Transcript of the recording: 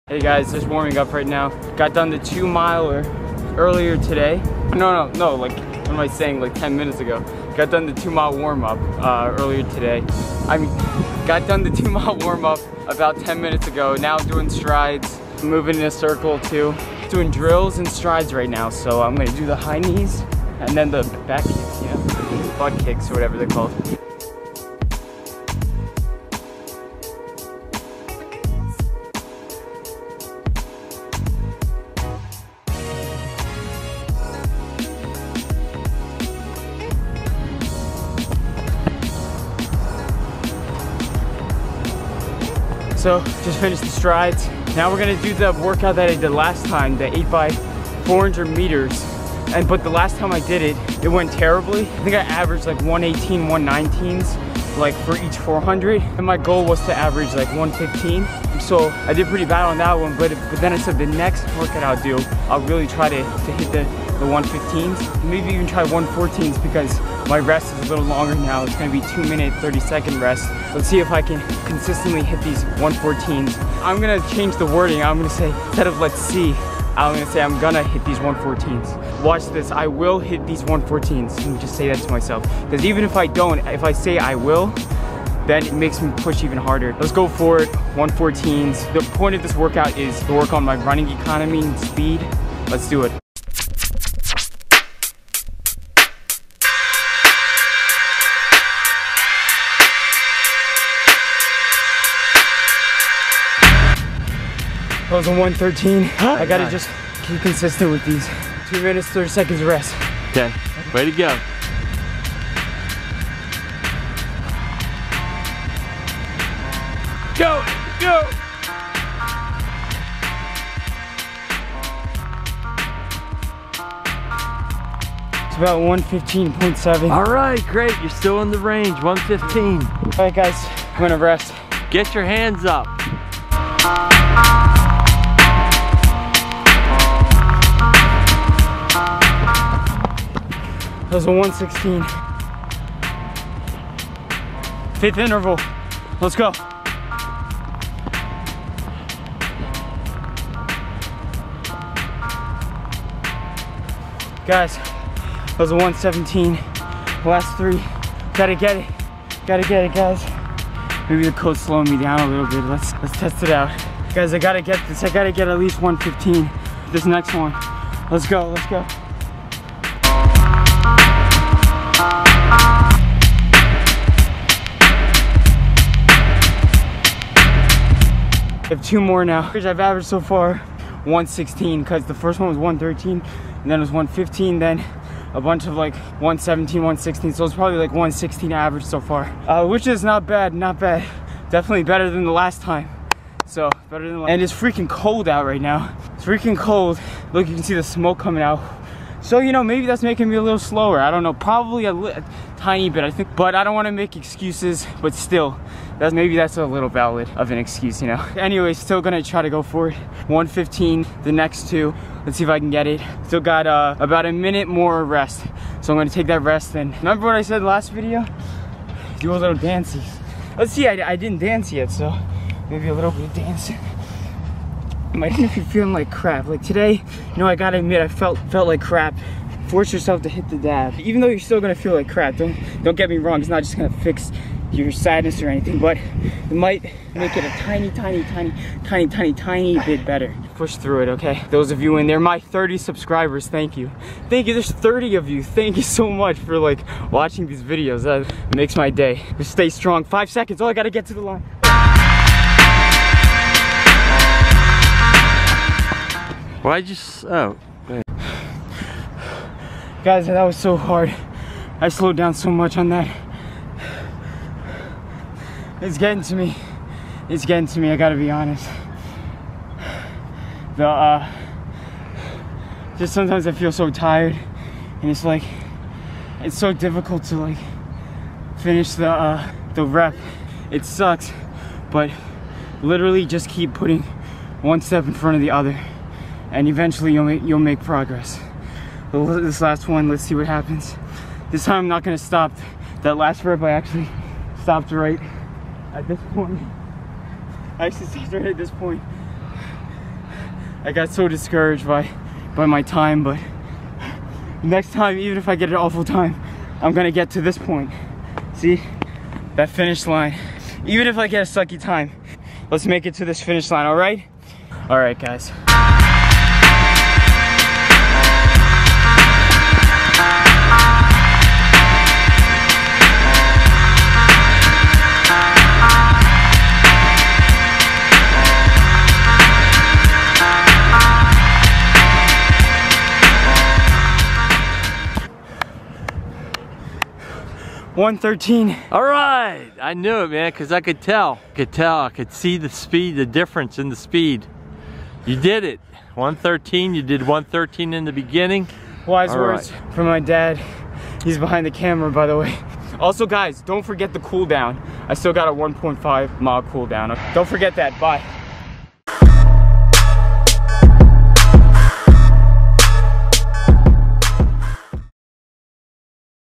Hey guys, just warming up right now. Got done the 2-miler earlier today. No, like, what am I saying, like 10 minutes ago. Got done the 2-mile warm-up earlier today. I mean, got done the 2-mile warm-up about 10 minutes ago. Now I'm doing strides, moving in a circle too. Doing drills and strides right now. So I'm gonna do the high knees and then the back kicks, you know, butt kicks or whatever they're called. So just finished the strides. Now we're gonna do the workout that I did last time, the 8x400 meters. But the last time I did it, it went terribly. I think I averaged like 118, 119s, like for each 400. And my goal was to average like 115. So I did pretty bad on that one, but then I said the next workout I'll do, I'll really try to hit the 115s, maybe even try 114s because my rest is a little longer now. It's gonna be 2-minute, 30-second rest. Let's see if I can consistently hit these 114s. I'm gonna change the wording. I'm gonna say, instead of let's see, I'm gonna say I'm gonna hit these 114s. Watch this, I will hit these 114s. Let me just say that to myself. Because even if I don't, if I say I will, then it makes me push even harder. Let's go for it, 114s. The point of this workout is to work on my running economy and speed. Let's do it. That was a 113. I gotta just keep consistent with these. 2 minutes, 30 seconds of rest. Okay, way to go. Go, go. It's about 115.7. All right, great. You're still in the range, 115. All right, guys, I'm gonna rest. Get your hands up. That was a 116. 5th interval. Let's go. Guys, that was a 117. Last 3. Gotta get it. Gotta get it, guys. Maybe the code's slowing me down a little bit. Let's test it out. Guys, I gotta get this. I gotta get at least 115. This next one. Let's go, let's go. I have 2 more now. I've averaged so far 116 because the first one was 113 and then it was 115, then a bunch of like 117, 116, so it's probably like 116 average so far, which is not bad, not bad. Definitely better than the last time. So better than and it's freaking cold out right now. It's freaking cold. Look, you can see the smoke coming out. So, you know, maybe that's making me a little slower. I don't know, probably a tiny bit, I think. But I don't want to make excuses, but still, maybe that's a little valid of an excuse, you know. Anyway, still gonna try to go for it. 115, the next 2. Let's see if I can get it. Still got about a minute more rest. So I'm gonna take that rest and remember what I said last video? Do a little dances. Let's see, I didn't dance yet, so maybe a little bit of dancing. Imagine if you're feeling like crap. Like today, you know, I gotta admit, I felt like crap. Force yourself to hit the dab. Even though you're still gonna feel like crap, don't get me wrong, it's not just gonna fix your sadness or anything, but it might make it a tiny bit better. Push through it, okay? Those of you in there, my 30 subscribers, thank you. Thank you, there's 30 of you. Thank you so much for like watching these videos. That makes my day. Just stay strong. 5 seconds, oh, I gotta get to the line. Why'd you, oh. Guys, that was so hard. I slowed down so much on that. It's getting to me. It's getting to me, I gotta be honest. Just sometimes I feel so tired and it's like, it's so difficult to like finish the rep. It sucks, but literally just keep putting one step in front of the other and eventually you'll make progress. This last one, let's see what happens. This time I'm not gonna stop. That last rep I actually stopped right at this point. I actually stopped right at this point. I got so discouraged by my time, but next time, even if I get an awful time, I'm gonna get to this point. See, that finish line. Even if I get a sucky time, let's make it to this finish line, all right? All right, guys. 113. All right, I knew it, man, because I could tell. I could see the speed, the difference in the speed. You did it. 113, you did 113 in the beginning. Wise words from my dad. He's behind the camera, by the way. Also, guys, don't forget the cooldown. I still got a 1.5 mile cooldown. Don't forget that. Bye.